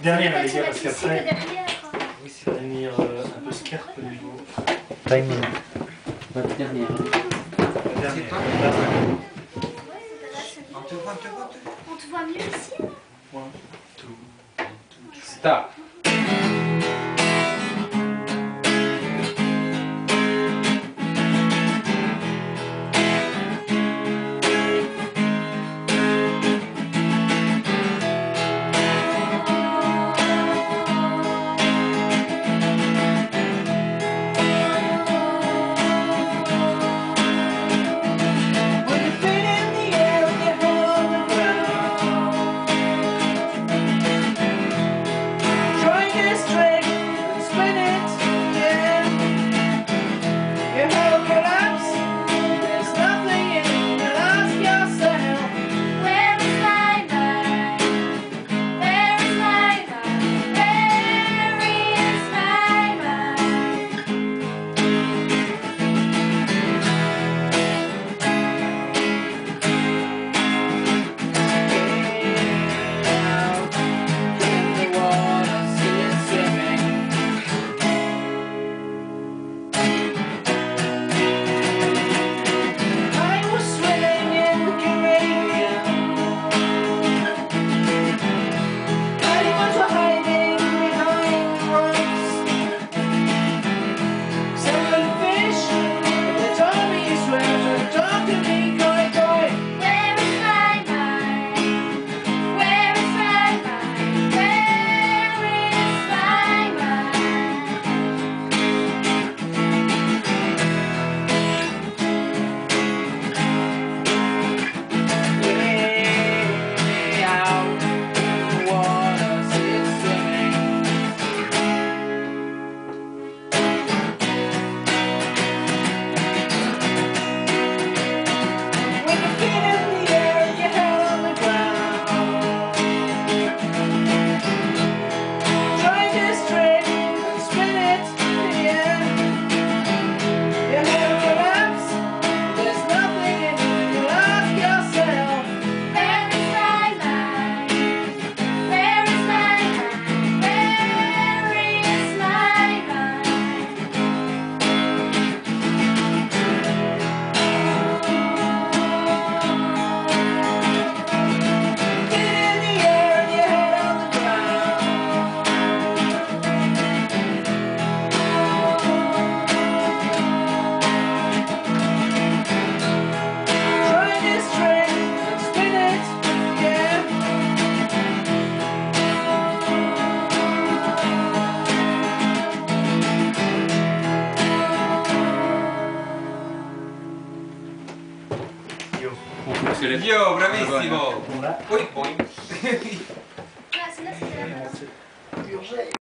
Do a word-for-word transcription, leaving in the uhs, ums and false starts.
Dernière les gars, parce qu'après, Oui, c'est ça va venir euh, un peu scarpe au niveau. Time. Votre dernière. La dernière. C'est toi Là, On te voit, on te voit, on te voit. On te voit mieux ici? one, two, one, two, three. Stop. Io, bravissimo! Bon là. Poi, poi. Ah, celle-là, c'était la